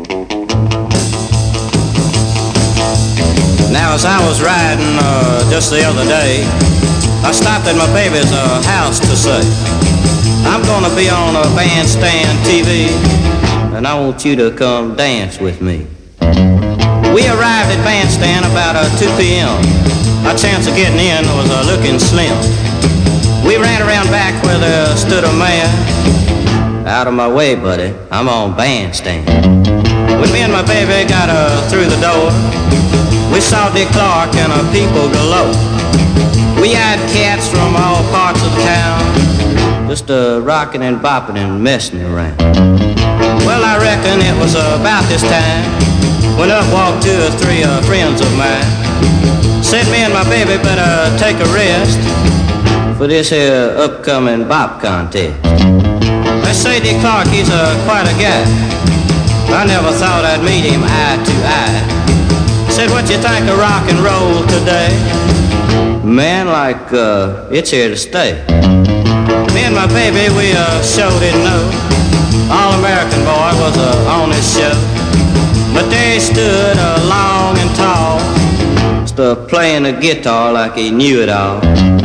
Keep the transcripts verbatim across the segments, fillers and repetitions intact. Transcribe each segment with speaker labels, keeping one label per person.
Speaker 1: Now as I was riding uh, just the other day, I stopped at my baby's uh, house to say, I'm gonna be on a bandstand T V, and I want you to come dance with me. We arrived at Bandstand about uh, two p m Our chance of getting in was uh, looking slim. We ran around back where there stood a man. Out of my way, buddy, I'm on Bandstand. When me and my baby got uh, through the door, we saw Dick Clark and uh, people galore. We had cats from all parts of town, just uh, rocking and bopping and messing around. Well, I reckon it was uh, about this time when up walked two or three uh, friends of mine. Said me and my baby better take a rest for this here upcoming bop contest. They say Dick Clark, he's uh, quite a guy. I never thought I'd meet him eye to eye. Said, what you think of rock and roll today? Man, like uh, it's here to stay. Me and my baby, we uh, sure didn't know All-American Boy was uh, on his show. But there he stood, uh, long and tall, stuff playing the guitar like he knew it all.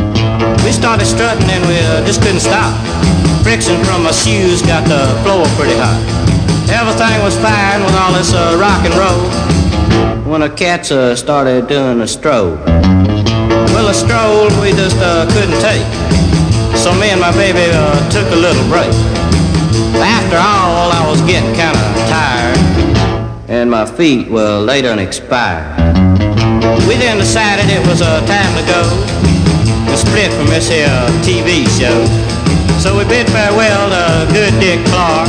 Speaker 1: We started strutting and we uh, just couldn't stop. Friction from my shoes got the floor pretty hot. Everything was fine with all this uh, rock and roll when the cats uh, started doing a stroll. Well, a stroll we just uh, couldn't take, so me and my baby uh, took a little break. After all, I was getting kind of tired, and my feet, well, they done expired. We then decided it was uh, time to go and split from this here T V show. So we bid farewell to good Dick Clark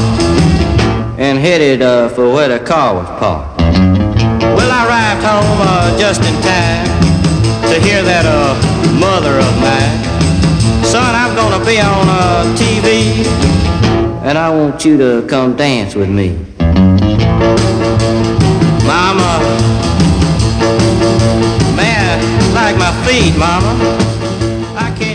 Speaker 1: and headed uh, for where the car was parked. Well, I arrived home uh, just in time to hear that uh, mother of mine. Son, I'm gonna be on uh, T V, and I want you to come dance with me. Mama, man, like my feet, mama. I can't